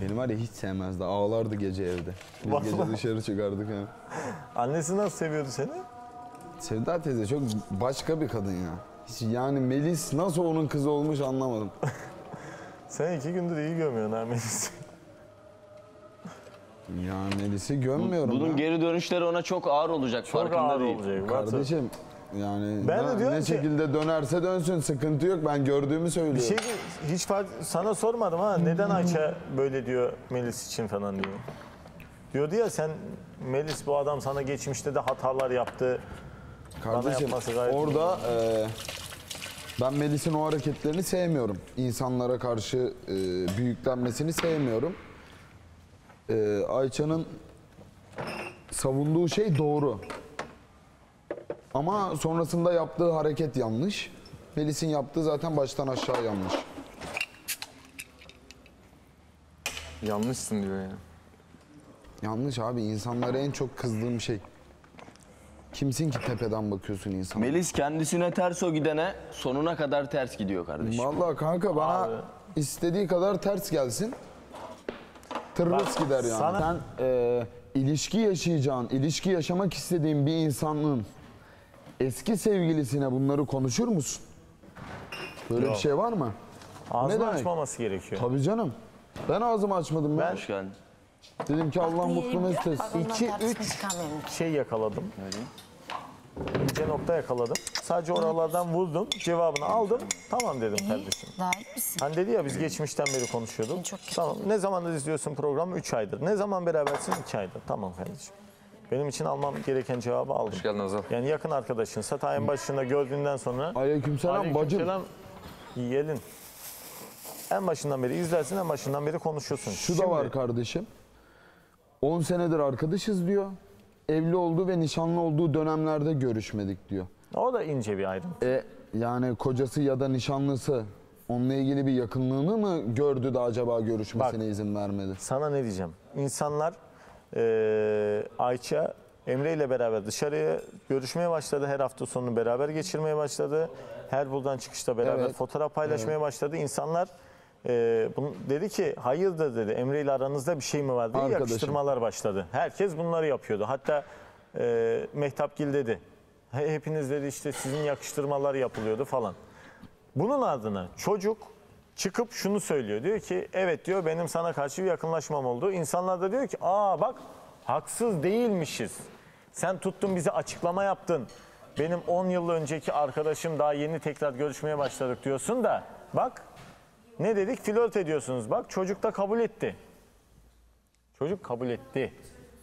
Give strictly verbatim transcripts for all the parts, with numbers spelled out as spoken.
Benim var ya hiç sevmezdi. Ağlardı gece evde. Biz Vallahi. gece dışarı çıkardık ya. Annesi nasıl seviyordu seni? Sevda teyze çok başka bir kadın ya. Hiç yani Melis nasıl onun kızı olmuş anlamadım. Sen iki gündür iyi görmüyorsun ha Melis'i. Ya Melis'i gömmüyorum Bunun ya. geri dönüşleri ona çok ağır olacak. Çok farkında ağır değil. olacak. Kardeşim yani Ben de ne, diyorum ne ki- şekilde dönerse dönsün sıkıntı yok. Ben gördüğümü söylüyorum. Bir şey hiç fark, sana sormadım ha neden Ayça böyle diyor Melis için falan diyor. Diyordu ya sen Melis bu adam sana geçmişte de hatalar yaptı. Kardeşim yapması gayet orada e, ben Melis'in o hareketlerini sevmiyorum. İnsanlara karşı e, büyüklenmesini sevmiyorum. E, Ayça'nın savunduğu şey doğru. Ama sonrasında yaptığı hareket yanlış. Melis'in yaptığı zaten baştan aşağı yanlış. Yanlışsın diyor ya. Yanlış abi. İnsanlara en çok kızdığım şey. Kimsin ki tepeden bakıyorsun insana? Melis kendisine ters o gidene sonuna kadar ters gidiyor kardeşim. Vallahi kanka bana Abi. istediği kadar ters gelsin. Tırmıs Bak, gider yani. sana- Sen e, ilişki yaşayacağın, ilişki yaşamak istediğin bir insanın eski sevgilisine bunları konuşur musun? Böyle Yok. bir şey var mı? Ağzını demek? açmaması gerekiyor. Tabii canım. Ben ağzımı açmadım ya. Hoş geldin. Dedim ki Allah mutlu mesut etsin. İki, üç şey yakaladım. İnce nokta yakaladım. Sadece oralardan vurdum, cevabını aldım. Tamam dedim kardeşim. Daha iyi misin? Hani dedi ya biz geçmişten beri konuşuyorduk. Çok kötü. Tamam. Ne zamandır izliyorsun programı? üç aydır. Ne zaman berabersin? iki aydır. Tamam kardeşim. Benim için almam gereken cevabı aldım. Hoş geldin Azal. Yani yakın arkadaşınsa ta en başında gördüğünden sonra Aleykümselam bacım. Aleykümselam, yiyelim. En başından beri izlersin, en başından beri konuşuyorsun. Şu da var kardeşim. on senedir arkadaşız diyor. Evli olduğu ve nişanlı olduğu dönemlerde görüşmedik diyor. O da ince bir ayrıntı. E yani kocası ya da nişanlısı onunla ilgili bir yakınlığını mı gördü de acaba görüşmesine Bak. izin vermedi? Sana ne diyeceğim? İnsanlar eee Ayça Emre ile beraber dışarıya görüşmeye başladı. Her hafta sonunu beraber geçirmeye başladı. Her buradan çıkışta beraber Evet. fotoğraf paylaşmaya başladı. İnsanlar eee, bunu, dedi ki hayırdır dedi. Emre ile aranızda bir şey mi var diye Arkadaşım. yakıştırmalar başladı. Herkes bunları yapıyordu. Hatta eee Mehtapgil dedi. "He- Hepiniz dedi işte sizin yakıştırmalar yapılıyordu falan. Bunun ardına çocuk çıkıp şunu söylüyor. Diyor ki evet diyor benim sana karşı bir yakınlaşmam oldu. İnsanlar da diyor ki aa bak haksız değilmişiz. Sen tuttun bize açıklama yaptın. Benim on yıl önceki arkadaşım daha yeni tekrar görüşmeye başladık diyorsun da bak ne dedik flört ediyorsunuz. Bak çocuk da kabul etti. Çocuk kabul etti.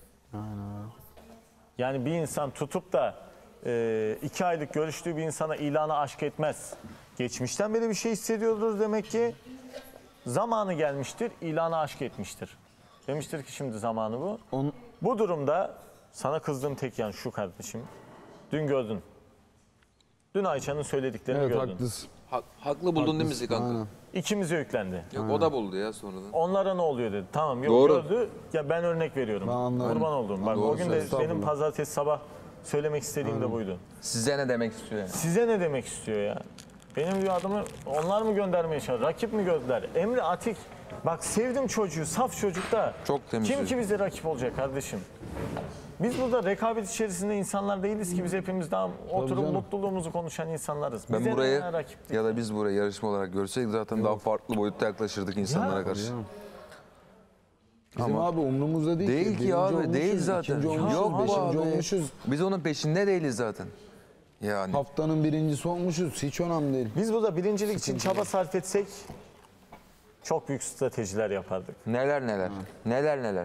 Yani bir insan tutup da e, iki aylık görüştüğü bir insana ilana aşk etmez. Geçmişten beri bir şey hissediyordur demek ki. Zamanı gelmiştir, ilana aşk etmiştir. Demiştir ki şimdi zamanı bu. On, Bu durumda sana kızdığım tek yan şu kardeşim. Dün gördün. Dün Ayça'nın söylediklerini evet gördün. haklısın. Ha- haklı buldun değil mi Zikan'da? Aynen. İkimize yüklendi. Yok o da buldu ya sonradan. Onlara ne oluyor dedi. Tamam yok Doğru. gördü. Ya ben örnek veriyorum. Ben anladım. Kurban olduğum. Bak Doğru o gün de söylüyorsun. benim Estağfurullah. pazartesi sabah söylemek istediğim de buydu. Size ne demek istiyor yani? Size ne demek istiyor ya? Benim bir adımı onlar mı göndermeye çalışıyor? Rakip mi gördüler? Emre Atik. Bak sevdim çocuğu. Saf çocuk da. Çok temiz Kim çocuk. ki bize rakip olacak kardeşim? Biz burada rekabet içerisinde insanlar değiliz ki biz hepimiz daha oturup canım. mutluluğumuzu konuşan insanlarız. Ben Bize ne burayı rakip? ya da biz burayı yarışma olarak görsek zaten daha farklı boyutta yaklaşırdık insanlara Ya. karşı. Bizim abi umrumuzda değil, Değil ki Birinci abi, olmuşuz, değil zaten. ikinci olmuşuz, Yok beşinci abi. olmuşuz. Biz onun peşinde değiliz zaten. Yani Haftanın birincisi olmuşuz. Hiç önemli değil. Biz burada birincilik için çaba sarf etsek çok büyük stratejiler yapardık. neler neler. Neler neler.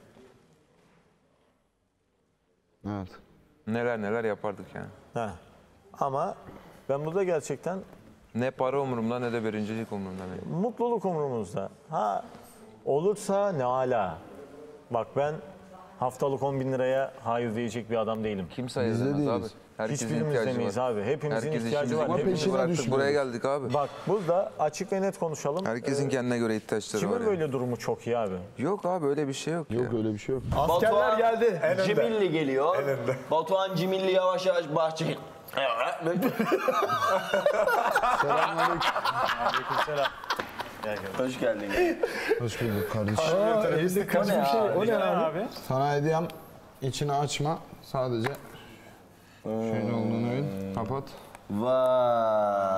Evet. Neler neler yapardık yani. Heh. Ama ben burada gerçekten Ne para umurumda ne de birincilik umurumda benim. mutluluk umurumuzda. Ha olursa ne ala. Bak ben haftalık on bin liraya hayır diyecek bir adam değilim. Kimse Biz de ayırmaz abi. değiliz. Herkesin Hiçbirimiz ihtiyacı demeyiz var. abi. Hepimizin Herkes ihtiyacı işimizi var. Ama Hepimiz peşine bıraktık düşmüyoruz. buraya geldik abi. Bak burada açık ve net konuşalım. Herkesin kendine göre ihtiyaçları var. Kimin yani. böyle durumu çok iyi abi? Yok abi öyle bir şey yok, Yok ya. öyle bir şey yok. Batuhan Cimilli geliyor. Batuhan Cimilli yavaş yavaş bahçe. Aleykümselam. Hoş geldin. Hoş bulduk kardeşim. Aa, elinde kaçmış bir şey. O ne abi? Sana hediyem içini açma. Sadece şöyle olduğunu bil. Kapat. Vay.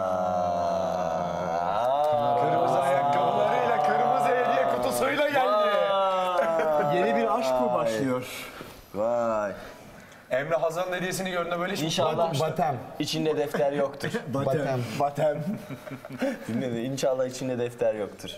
Kırmızı ayakkabılarıyla kırmızı hediye kutusuyla geldi. Yeni bir aşk mı başlıyor? Vay. Emre Hazan'ın hediyesini gördüğünde böyle hiç İnşallah Batem. içinde defter yoktur. Batem. Batem. Dinle, İnşallah içinde defter yoktur.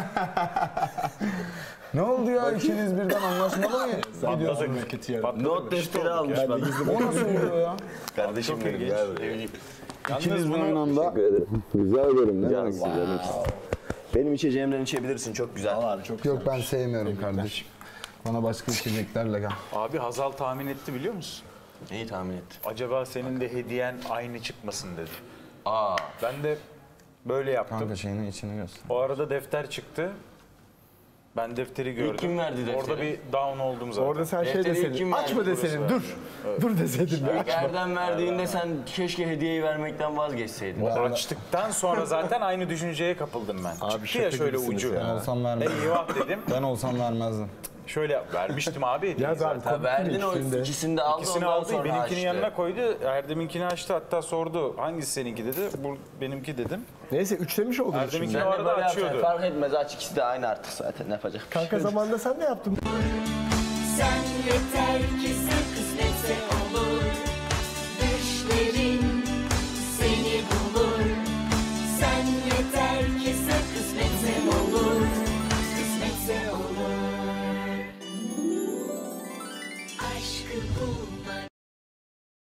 Ne oldu ya? İkiniz birden anlaşmalı mı gidiyorsunuz? Not defteri almış bak. O nasıl oluyor ya? Kardeşim benim gel buraya. İkiniz bir aynı anda. Rica ederim. Ne demek istedim? Benim içeceğimden içebilirsin. Çok güzel. Yok ben sevmiyorum kardeşim. Bana başka içeceklerle gel. Abi Hazal tahmin etti biliyor musun? İyi tahmin ettim. Acaba senin de hediyen aynı çıkmasın dedi. Aa. Ben de böyle yaptım. Kanka şeyinin içini göster. O arada defter çıktı. Ben defteri gördüm. kim verdi defteri? Orada bir down oldum zaten. Orada sen şey Defteri kim deseydin. verdi? Açma deseydin. Dur. Dur deseydin. İlk Erdem verdiğinde sen keşke hediyeyi vermekten vazgeçseydin. Açtıktan sonra zaten aynı düşünceye kapıldım ben. Çıktı ya şöyle ucu. Ben olsam vermezdim. Eyvah dedim. Ben olsam vermezdim. Şöyle yap- vermiştim abi hediyeyi Yaz abi. zaten. Ha, verdin o ikisini de aldı. İkisini ondan aldı, sonra benimkini açtı. yanına koydu. Erdem'inkini açtı, hatta sordu. Hangisi seninki dedi. Bu benimki dedim. Neyse üçlemiş oldunuz Erdem'inki şimdi. o Sen de arada böyle açıyordu. yapacaksın, fark etmez aç, ikisi de aynı artık zaten, ne yapacak? Kanka zamanında sen de yaptın. Sen yeter ki sen